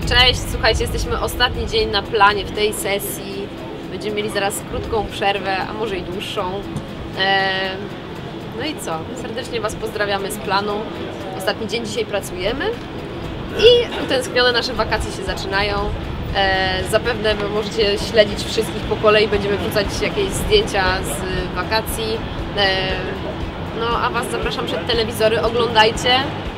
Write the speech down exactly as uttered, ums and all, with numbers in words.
Cześć, słuchajcie, jesteśmy ostatni dzień na planie w tej sesji. Będziemy mieli zaraz krótką przerwę, a może i dłuższą. Eee, no i co? Serdecznie Was pozdrawiamy z planu. Ostatni dzień dzisiaj pracujemy i utęsknione nasze wakacje się zaczynają. Eee, zapewne Wy możecie śledzić wszystkich po kolei, będziemy wrzucać jakieś zdjęcia z wakacji. Eee, no a Was zapraszam przed telewizory, oglądajcie.